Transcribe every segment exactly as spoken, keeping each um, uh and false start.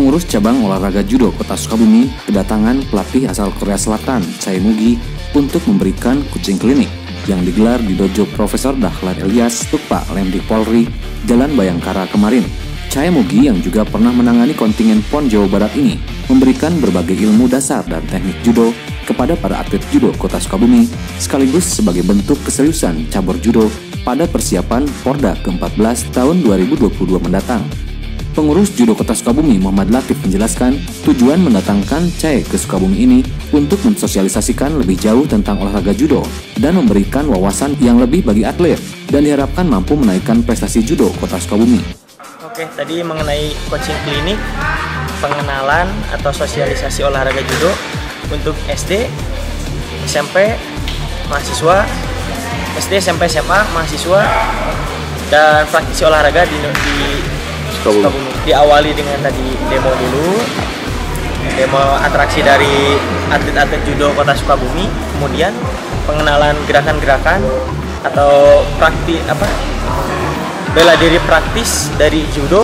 Pengurus cabang olahraga judo Kota Sukabumi kedatangan pelatih asal Korea Selatan, Chae Mugi, untuk memberikan coaching klinik yang digelar di dojo Profesor Dahlan Elias, Tukpa, Lemdik Polri, Jalan Bayangkara kemarin. Chae Mugi yang juga pernah menangani kontingen P O N Jawa Barat ini memberikan berbagai ilmu dasar dan teknik judo kepada para atlet judo Kota Sukabumi sekaligus sebagai bentuk keseriusan cabur judo pada persiapan Porda ke empat belas tahun dua ribu dua puluh dua mendatang. Pengurus Judo Kota Sukabumi Muhammad Latif menjelaskan tujuan mendatangkan Chae ke Sukabumi ini untuk mensosialisasikan lebih jauh tentang olahraga judo dan memberikan wawasan yang lebih bagi atlet dan diharapkan mampu menaikkan prestasi judo Kota Sukabumi. Oke, tadi mengenai coaching klinik, pengenalan atau sosialisasi olahraga judo untuk S D, S M P, mahasiswa, S D, S M P, S M A, mahasiswa, dan praktisi olahraga di, di Sukabumi. Sukabumi. Diawali dengan tadi demo dulu, demo atraksi dari atlet-atlet judo Kota Sukabumi, kemudian pengenalan gerakan-gerakan atau praktis apa bela diri praktis dari judo.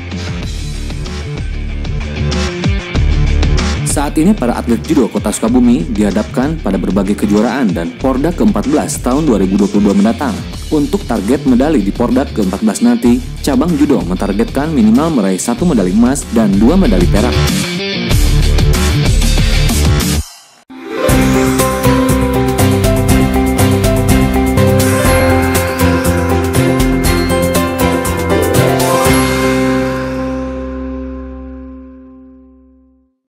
Saat ini para atlet judo Kota Sukabumi dihadapkan pada berbagai kejuaraan dan Porda ke empat belas tahun dua ribu dua puluh dua mendatang. Untuk target medali di Porda ke empat belas nanti, cabang judo mentargetkan minimal meraih satu medali emas dan dua medali perak.